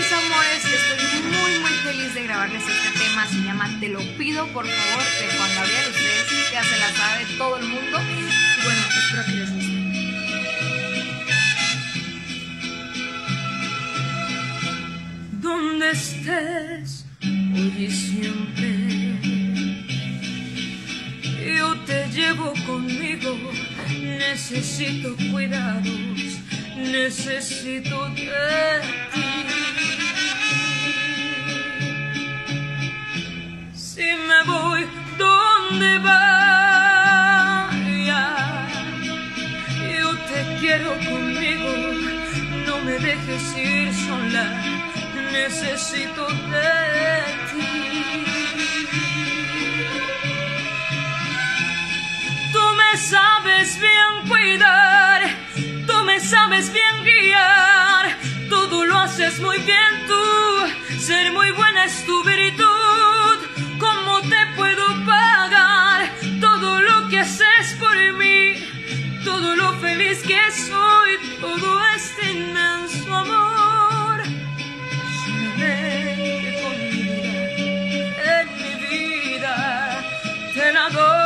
mis amores, estoy muy feliz de grabarles este tema. Se llama Te lo pido por favor, de Juan Gabriel. Ustedes ya se la sabe todo el mundo. Y bueno, espero que les guste. Donde estés hoy y siempre, yo te llevo conmigo. Necesito cuidados, necesito de ti. Si me voy donde vaya, yo te quiero conmigo. No me dejes ir sola, necesito de ti. Tú me sabes bien cuidar, tú me sabes bien guiar, todo lo haces muy bien tú, ser muy buena es tu virtud. ¿Cómo te puedo pagar todo lo que haces por mí? Todo lo feliz que soy, todo este inmenso amor. Solamente con mi vida, en mi vida, te la doy.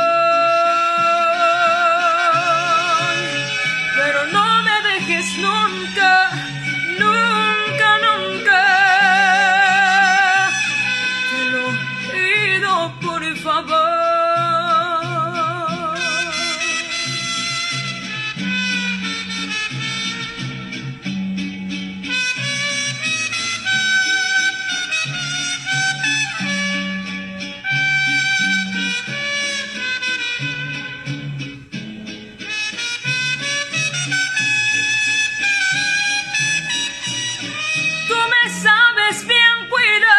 Pero no me dejes nunca, nunca, nunca. Te lo pido por favor. Tú me sabes bien cuidar.